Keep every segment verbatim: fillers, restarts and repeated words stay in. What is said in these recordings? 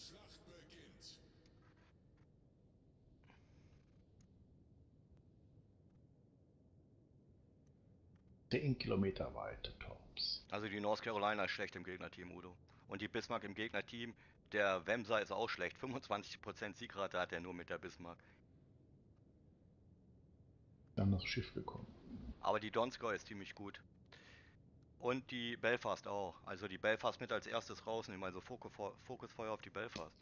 Zehn Kilometer weiter, Tops. Also die North Carolina ist schlecht im Gegnerteam, Udo. Und die Bismarck im Gegnerteam. Der Wemser ist auch schlecht. fünfundzwanzig Prozent Siegrate hat er nur mit der Bismarck. Dann das Schiff gekommen. Aber die Donskoi ist ziemlich gut. Und die Belfast auch. Also die Belfast mit als erstes rausnehmen. Also Fokusfeuer auf die Belfast.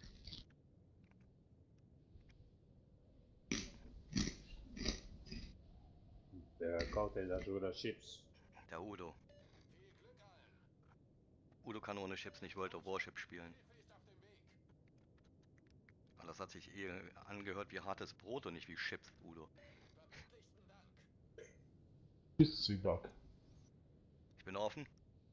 Der kauft denn da sogar Chips. Der Udo. Udo kann ohne Chips nicht World of Warship spielen. Das hat sich eh angehört wie hartes Brot und nicht wie Chips, Udo. Bis Zwieback. Ich bin offen.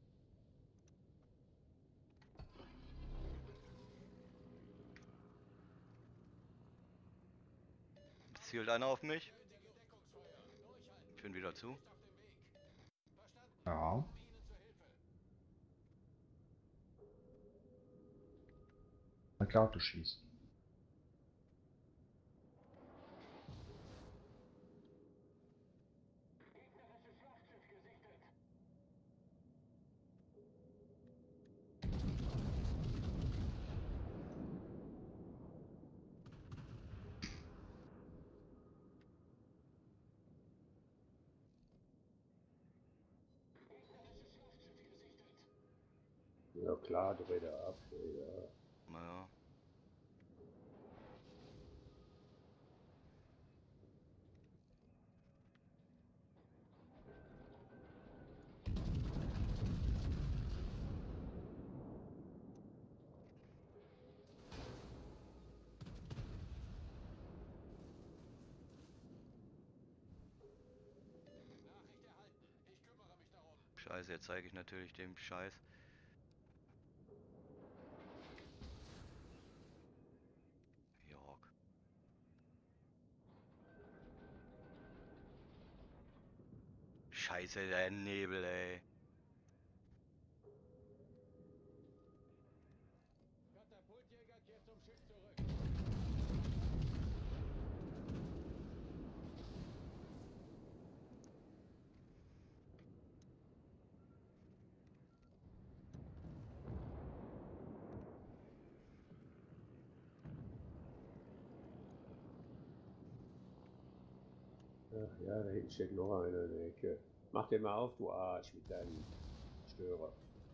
Zielt einer auf mich? Ich bin wieder zu. Ja. Eine Karte schießen. Ja klar, dreht er ab. Ja. Naja. Scheiße, jetzt zeige ich natürlich dem Scheiß. York. Scheiße, der Nebel, ey. Katapultjäger kehrt zum Schiff zurück. Ach ja, da hinten steht noch einer in der Ecke. Mach den mal auf, du Arsch, mit deinem Störer.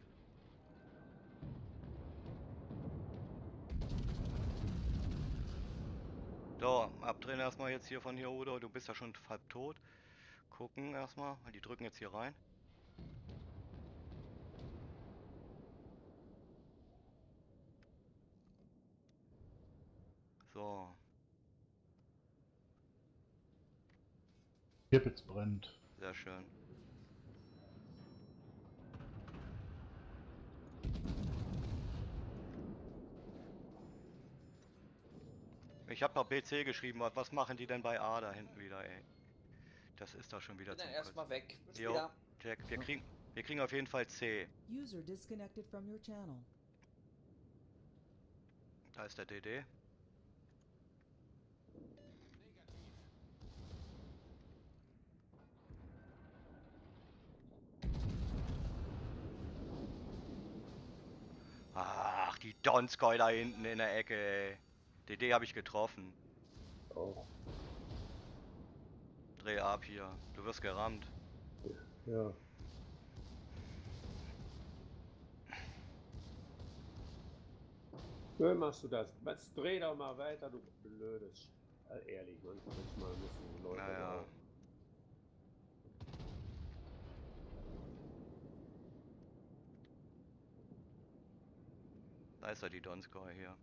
So, abdrehen erstmal jetzt hier von hier, Udo. Du bist ja schon halb tot. Gucken erstmal, weil die drücken jetzt hier rein. So, Tirpitz brennt. sehr schön. Ich habe noch B C geschrieben, was machen die denn bei A da hinten wieder, ey? Das ist doch schon wieder Bin dann zum erstmal Kotzen. weg. Bis Jo, später. Jack, wir kriegen, wir kriegen auf jeden Fall C. User disconnected from your channel. Da ist der D D. Ach, die Donskoy da hinten in der Ecke, ey. D D habe ich getroffen. Auch. Dreh ab hier. Du wirst gerammt. Ja. Schön machst du das. Was, dreh doch mal weiter, du blödes. Also ehrlich, manchmal müssen die Leute Naja. auch. Da ist ja die Donskoy hier.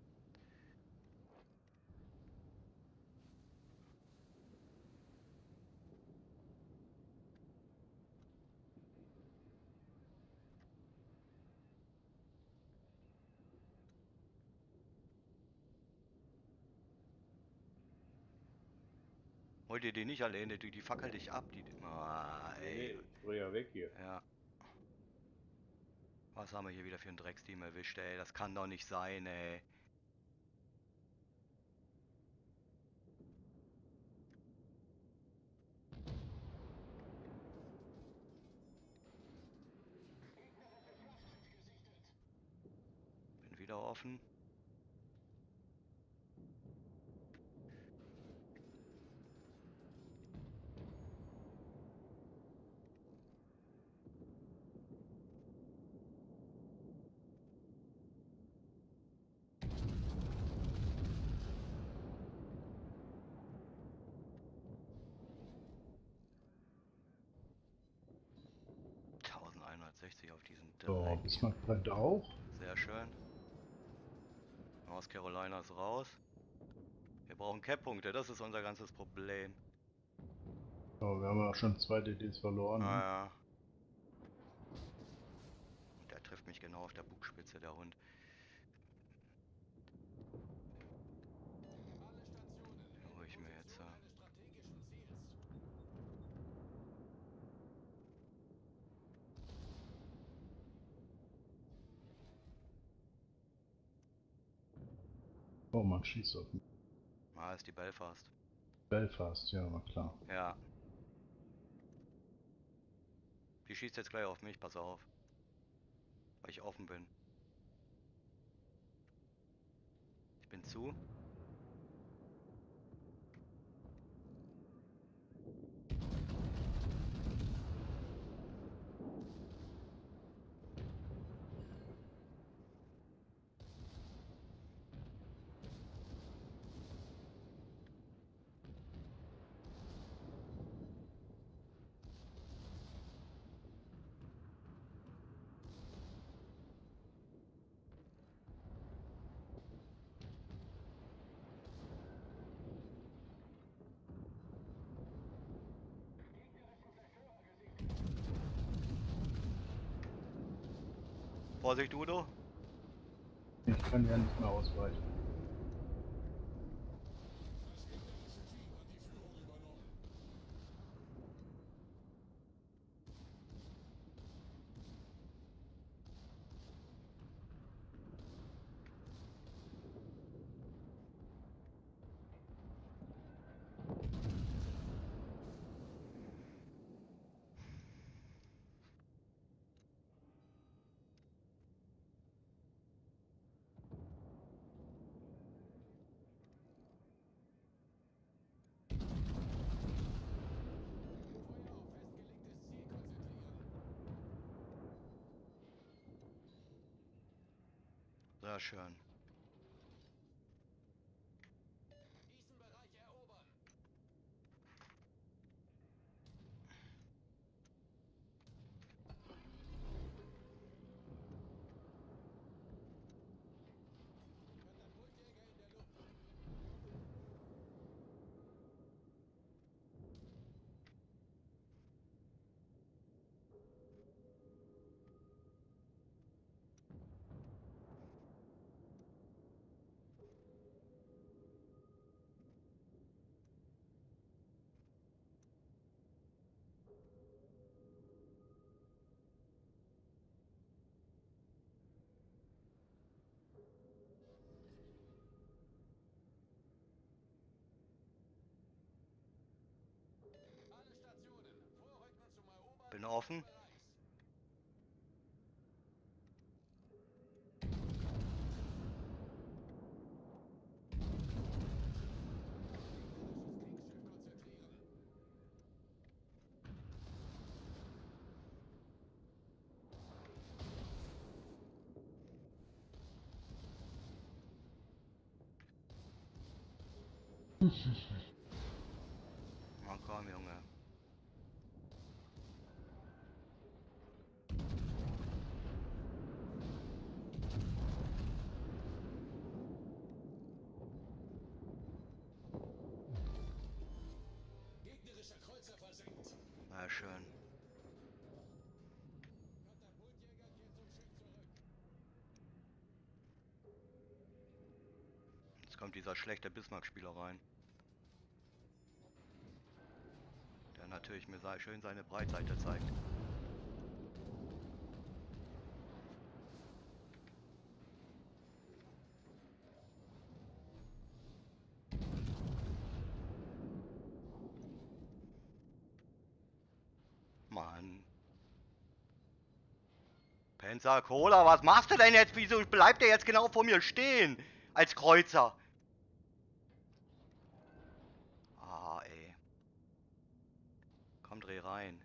Hol dir die nicht alleine, die, die fackelt dich ab. Die, ah, ey. Nee, dreh ja weg hier. Ja. Was haben wir hier wieder für ein Drecksteam erwischt, ey? Das kann doch nicht sein, ey. wieder offen. eintausendeinhundertsechzig auf diesen So, Dreck. Bismarck brennt auch. Sehr schön. North Carolina ist raus. Wir brauchen Cap-Punkte, das ist unser ganzes Problem. So, wir haben auch schon zwei D Ds verloren. Ne? Naja. Und der trifft mich genau auf der Bugspitze, der Hund. Alle Stationen. Den hole ich mir jetzt. Position äh, eines strategischen Ziels. Oh, man schießt auf mich. Ah, ist die Belfast. Belfast, ja, war klar. Ja. Die schießt jetzt gleich auf mich, pass auf. Weil ich offen bin. Ich bin zu. Vorsicht, Udo. Ich kann ja nicht mehr ausweichen. Das gegnerische Team hat die Führung übernommen. Feuer auf festgelegtes Ziel konzentrieren. Sehr schön. Diesen Bereich erobern. Katapultjäger in der Luft. Alle Stationen. Vorrücken zum Erobern Bin des offen. Bereichs. Gegnerisches Kriegsschiff konzentrieren. Na komm, Junge. Gegnerischer Kreuzer versenkt. Sehr schön. Katapultjäger kehrt zum Schiff zurück. Jetzt kommt dieser schlechte Bismarck-Spieler rein. Der natürlich mir sei- schön seine Breitseite zeigt. Mann. Pensacola, was machst du denn jetzt? Wieso bleibt der jetzt genau vor mir stehen? Als Kreuzer. Ah, ey. Komm, dreh rein.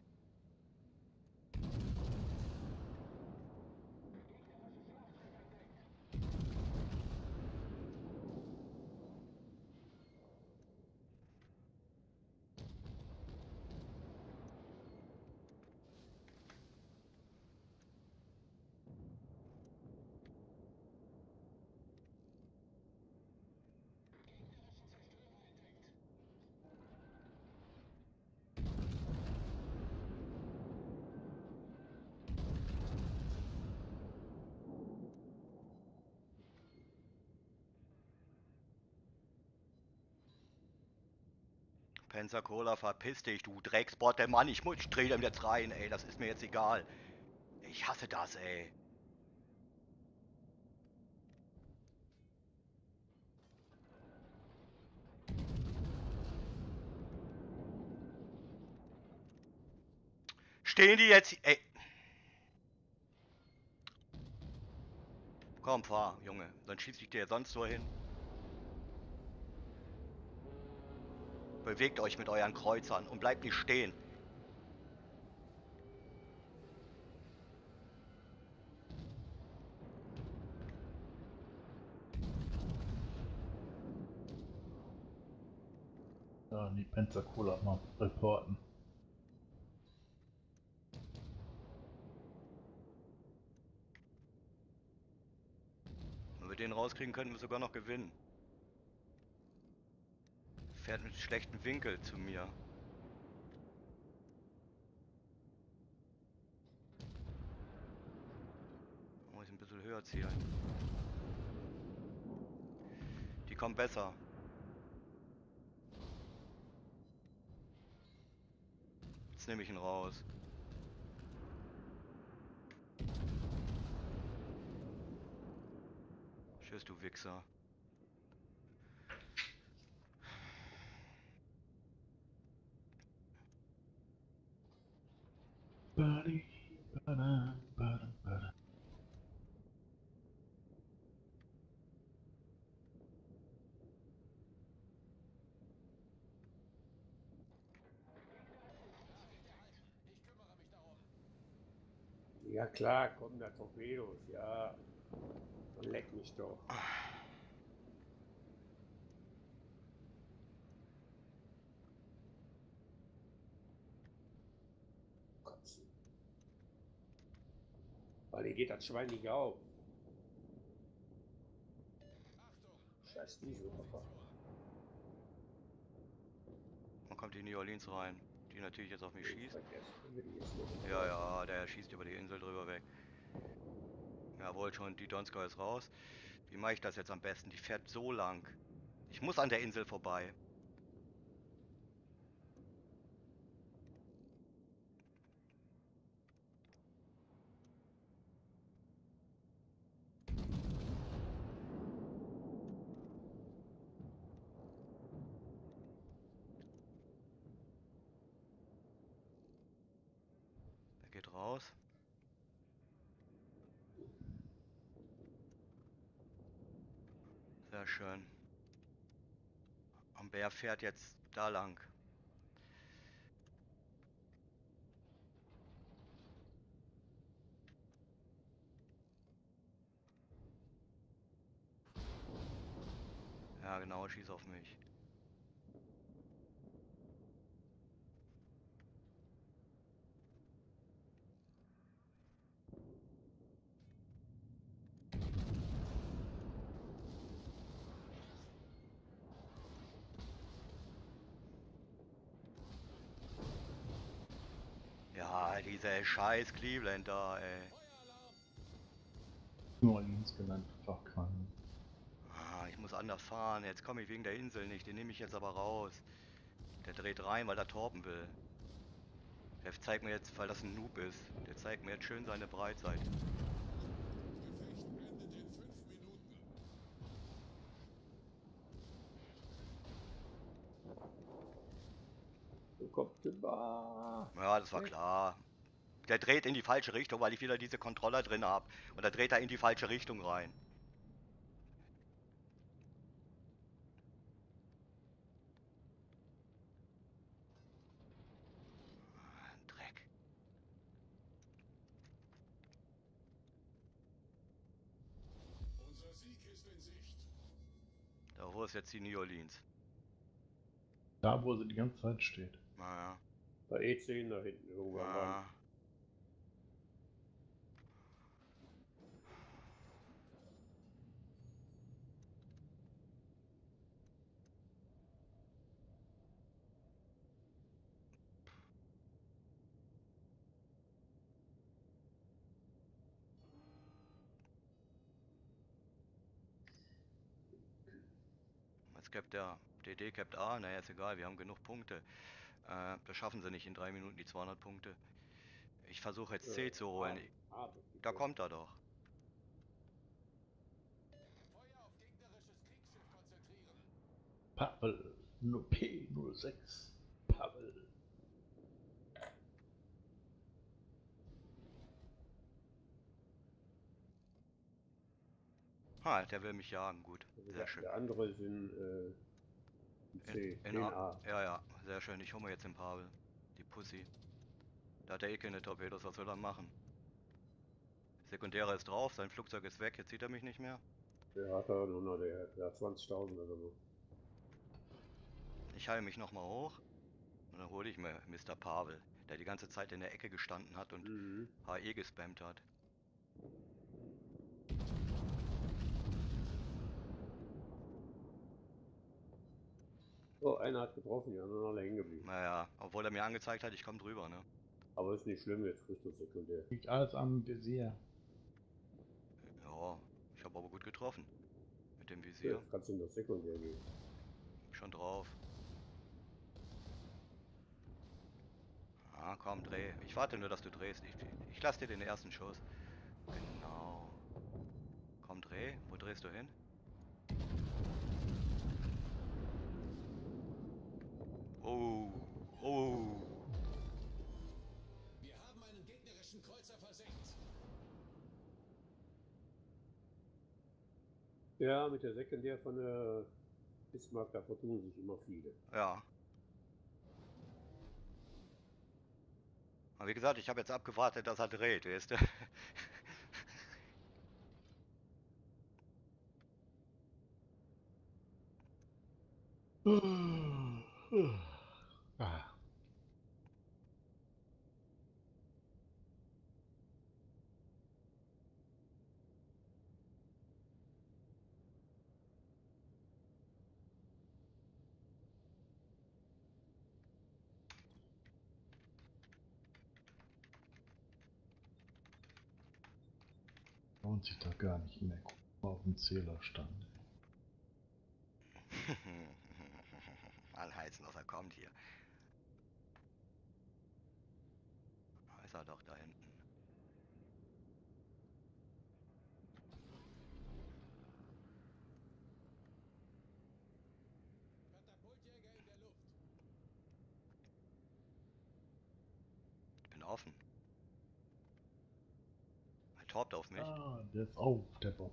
Pensacola, verpiss dich, du Drecksbot, der Mann, ich muss, ich dreh dem jetzt rein, ey, das ist mir jetzt egal. Ich hasse das, ey. Stehen die jetzt, ey. Komm, fahr, Junge, dann schieß ich dir sonst so hin. Bewegt euch mit euren Kreuzern und bleibt nicht stehen. Ja, die Pensacola mal reporten. Wenn wir den rauskriegen, könnten wir sogar noch gewinnen. Fährt mit schlechtem Winkel zu mir. Muss ich ein bisschen höher zielen. Die kommt besser. Jetzt nehme ich ihn raus. Tschüss, du Wichser. Buddy, bada, bada, bada. Ja klar, kommen da Torpedos, ja. Leck mich doch. Kotzen. Weil hier geht das Schwein nicht auf. Scheiß Dieselopfer. Man kommt in New Orleans rein, die natürlich jetzt auf mich schießt. Vergessen, wenn wir die jetzt noch- Ja, ja, der schießt über die Insel drüber weg. Jawohl, schon, die Donskoy ist raus. Wie mache ich das jetzt am besten? Die fährt so lang. Ich muss an der Insel vorbei. Der geht raus. Sehr schön. Und wer fährt jetzt da lang? Ja, genau, schieß auf mich. Ja, dieser scheiß Cleveland da, ey. New Orleans genannt, Fachkran. Ah, ich muss anders fahren. Jetzt komme ich wegen der Insel nicht. Den nehme ich jetzt aber raus. Der dreht rein, weil er torpen will. Der zeigt mir jetzt, weil das ein Noob ist. Der zeigt mir jetzt schön seine Breitseite. Gefecht endet in fünf Minuten. Du kommst über. Ja, das war klar. Der dreht in die falsche Richtung, weil ich wieder diese Controller drin habe. Und da dreht er in die falsche Richtung rein. Ah, Dreck. Unser Sieg ist in Sicht. Da wo ist jetzt die New Orleans? Da, wo sie die ganze Zeit steht. Naja. Bei E zehn da hinten irgendwo am Rand. Ah. Jetzt capt der D D capt A, naja, ist egal, wir haben genug Punkte. Äh, das schaffen sie nicht in drei Minuten, die zweihundert Punkte. Ich versuche jetzt C Äh, zu holen. A, A, Da kommt er doch. Feuer auf gegnerisches Kriegsschiff konzentrieren. Pavel, nur P null sechs. Pavel. Ha, der will mich jagen, gut. Also Sehr der, schön. der andere ist in, äh, in C, In, in A. A. Ja, ja, sehr schön. Ich hole mir jetzt den Pavel. Die Pussy. Da hat er eh keine Torpedos, was soll er machen? Sekundäre ist drauf, sein Flugzeug ist weg, jetzt sieht er mich nicht mehr. Der hat er nur noch, der, der hat zwanzigtausend oder so. Ich heile mich nochmal hoch und dann hole ich mir Mister Pavel, der die ganze Zeit in der Ecke gestanden hat und Mhm. H E gespammt hat. Oh, einer hat getroffen, die anderen alle hängen geblieben. Naja, obwohl er mir angezeigt hat, ich komme drüber, ne? Aber ist nicht schlimm, jetzt kriegst du sekundär. Liegt alles am Visier. Ja, ich habe aber gut getroffen. Mit dem Visier. Jetzt kannst du in das sekundär gehen. Schon drauf. Ah, komm, dreh. Ich warte nur, dass du drehst. Ich, ich lass dir den ersten Schuss. Genau. Komm, dreh. Wo drehst du hin? Oh, oh. Wir haben einen gegnerischen Kreuzer versenkt. Ja, mit der Sekundär von der Bismarck, da vertun sich immer viele. Ja. Aber wie gesagt, ich habe jetzt abgewartet, dass er dreht, weißt du? Ah. Lohnt sich doch gar nicht mehr. Guck mal auf den Zählerstand. Anheizen, dass er kommt hier. Da ist er doch da hinten. Katapultjäger in der Luft. Ich bin offen. Er torbt auf mich. Ah, der ist auf, der Bob.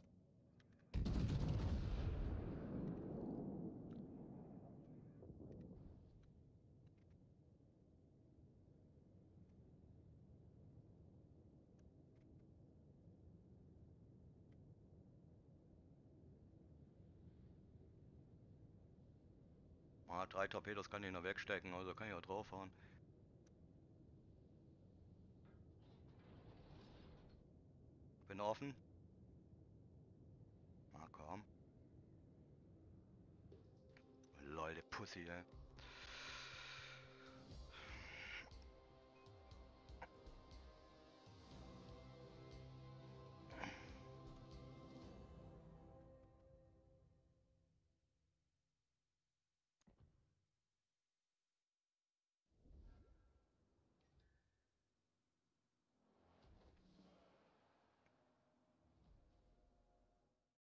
Ah, drei Torpedos kann ich noch wegstecken, also kann ich auch draufhauen. Bin offen. Na komm. Lol, der Pussy, ey.